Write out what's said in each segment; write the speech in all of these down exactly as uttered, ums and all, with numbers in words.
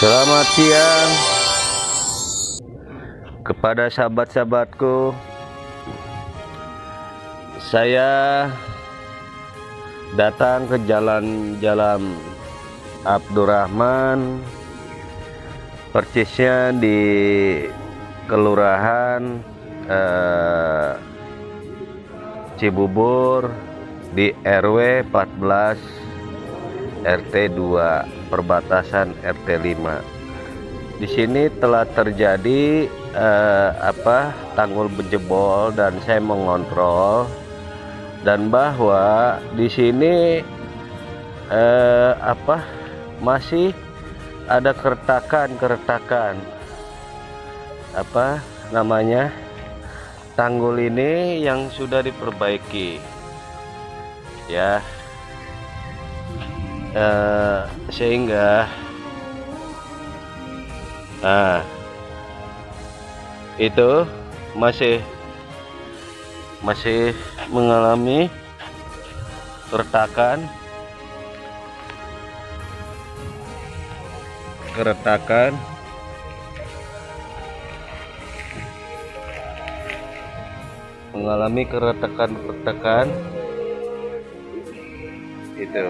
Selamat siang kepada sahabat-sahabatku. Saya datang ke jalan-jalan Abdurrahman, persisnya di Kelurahan eh, Cibubur di R W empat belas R T dua, perbatasan R T lima. Di sini telah terjadi eh, apa tanggul berjebol dan saya mengontrol, dan bahwa di sini eh, apa masih ada keretakan-keretakan apa namanya tanggul ini yang sudah diperbaiki ya. Uh, sehingga nah itu masih masih mengalami keretakan keretakan mengalami keretakan-keretakan itu.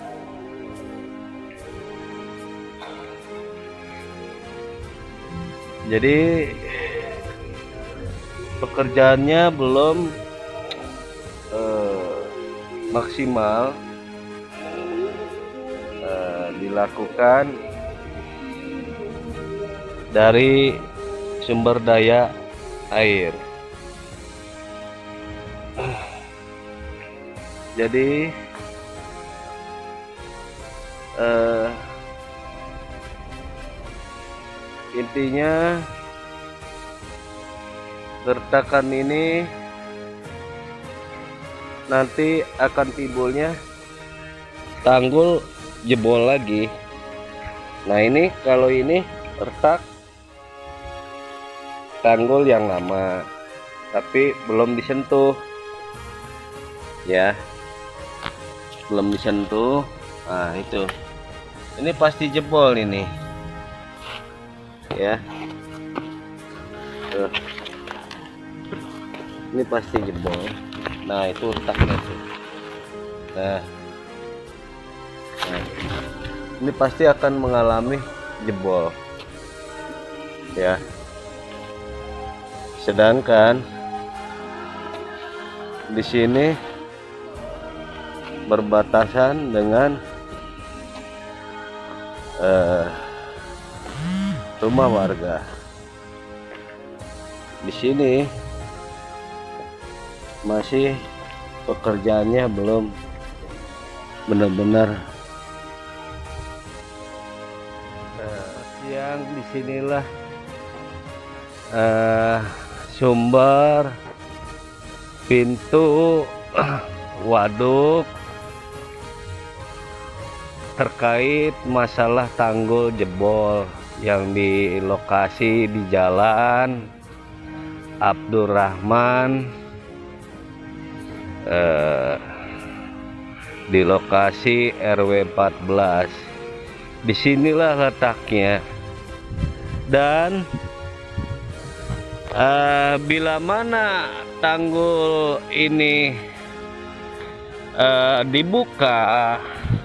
Jadi pekerjaannya belum eh, maksimal eh, dilakukan dari sumber daya air. Jadi eh, intinya gertakan ini nanti akan timbulnya tanggul jebol lagi. Nah ini kalau ini retak tanggul yang lama tapi belum disentuh ya, belum disentuh. Nah itu ini pasti jebol ini ya. Tuh. Ini pasti jebol. Nah itu retaknya tuh. Nah, nah ini pasti akan mengalami jebol ya. Sedangkan di sini berbatasan dengan eh, rumah warga. Di sini masih pekerjaannya belum benar-benar uh, siang. Disinilah uh, sumber pintu waduk terkait masalah tanggul jebol yang di lokasi di Jalan Abdurrahman, eh, di lokasi R W empat belas. Disinilah letaknya, dan eh, bila mana tanggul ini eh, dibuka,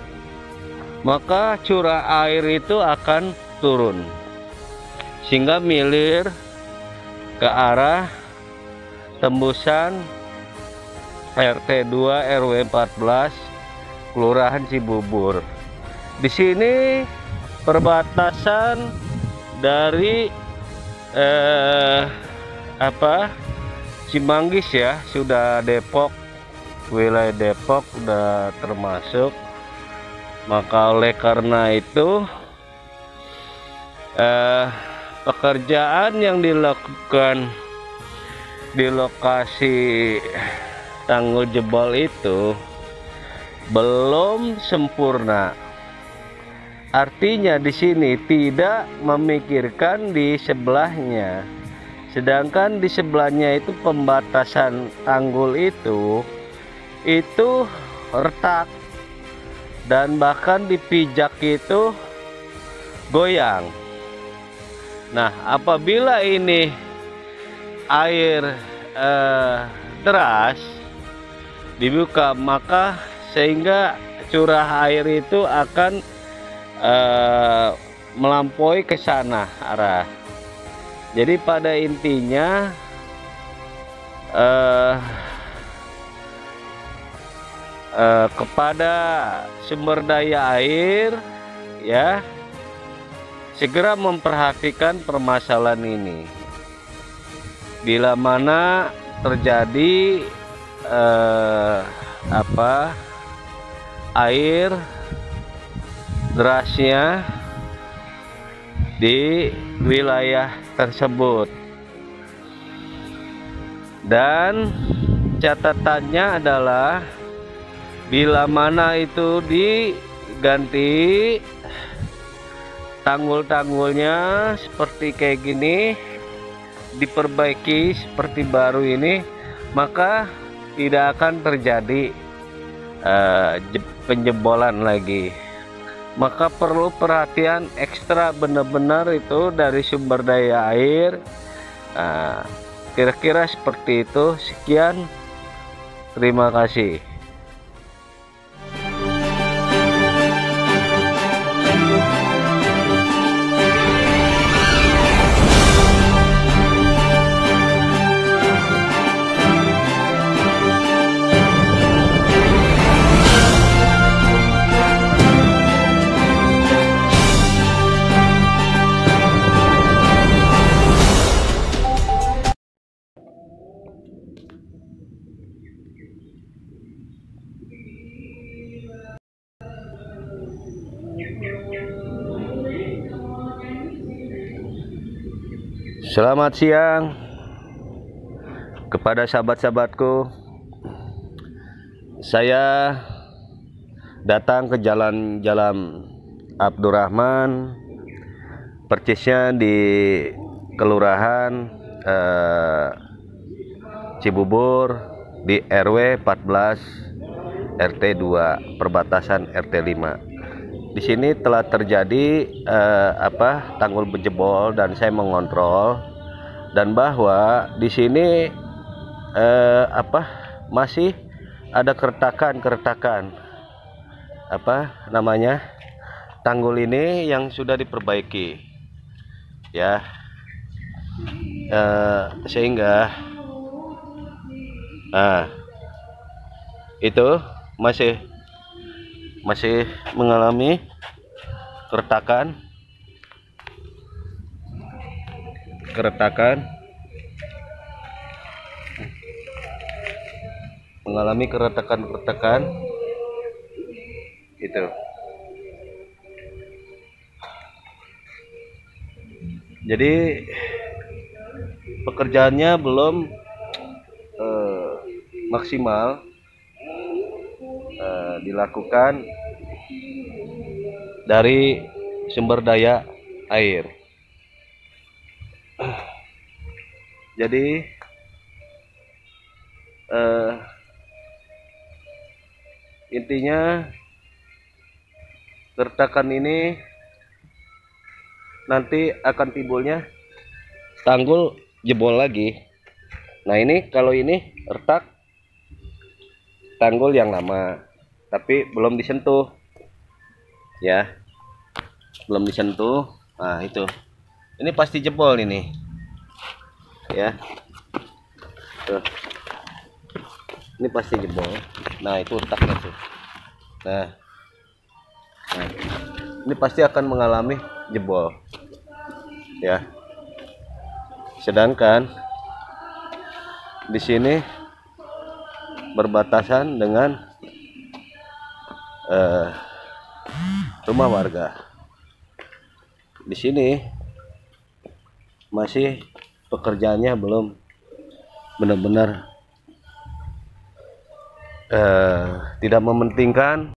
maka curah air itu akan turun sehingga milir ke arah tembusan R T dua R W empat belas Kelurahan Cibubur. Di sini perbatasan dari eh, apa Cimanggis ya, sudah Depok, wilayah Depok udah termasuk. Maka oleh karena itu eh, pekerjaan yang dilakukan di lokasi tanggul jebol itu belum sempurna. Artinya di sini tidak memikirkan di sebelahnya. Sedangkan di sebelahnya itu pembatasan tanggul itu itu retak, dan bahkan dipijak itu goyang. Nah, apabila ini air eh, deras dibuka, maka sehingga curah air itu akan eh, melampaui ke sana arah. Jadi pada intinya eh, eh, kepada sumber daya air, ya, segera memperhatikan permasalahan ini. Bila mana terjadi eh, apa air derasnya di wilayah tersebut, dan catatannya adalah bila mana itu diganti tanggul-tanggulnya seperti kayak gini, diperbaiki seperti baru ini, maka tidak akan terjadi uh, penjebolan lagi. Maka perlu perhatian ekstra benar-benar itu dari sumber daya air. Nah, kira-kira seperti itu. Sekian, terima kasih. Selamat siang kepada sahabat-sahabatku. Saya datang ke Jalan-Jalan Abdurrahman, persisnya di Kelurahan eh, Cibubur, di R W empat belas R T dua, perbatasan R T lima. Di sini telah terjadi eh, apa tanggul berjebol, dan saya mengontrol, dan bahwa di sini eh, apa masih ada keretakan-keretakan apa namanya tanggul ini yang sudah diperbaiki, ya, eh, sehingga nah itu masih masih mengalami keretakan keretakan mengalami keretakan-keretakan itu. Jadi pekerjaannya belum eh, maksimal eh, dilakukan dari sumber daya air. Jadi eh, intinya keretakan ini nanti akan timbulnya tanggul jebol lagi. Nah, ini kalau ini retak tanggul yang lama tapi belum disentuh, ya, belum disentuh. Nah, itu ini pasti jebol ini, ya. Tuh. Ini pasti jebol. Nah, itu retaknya tuh. Nah, nah ini pasti akan mengalami jebol, ya. Sedangkan di sini berbatasan dengan eh, rumah warga. Di sini masih pekerjaannya belum benar-benar eh, tidak mementingkan